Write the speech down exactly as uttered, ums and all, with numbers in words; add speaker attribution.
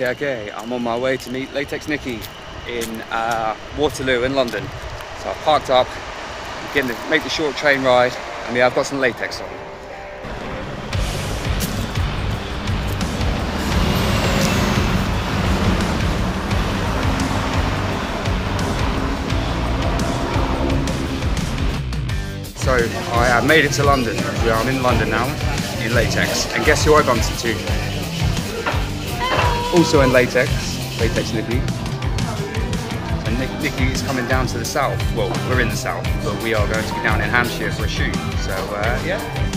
Speaker 1: Okay, okay, I'm on my way to meet LatexNikki in uh, Waterloo in London. So I parked up, I'm getting to make the short train ride, and yeah, I've got some latex on. So I have made it to London. I'm in London now, in latex. And guess who I bumped into? Also in latex, LatexNikki. And Nikki is coming down to the south. Well, we're in the south, but we are going to be down in Hampshire for a shoot. So uh, yeah.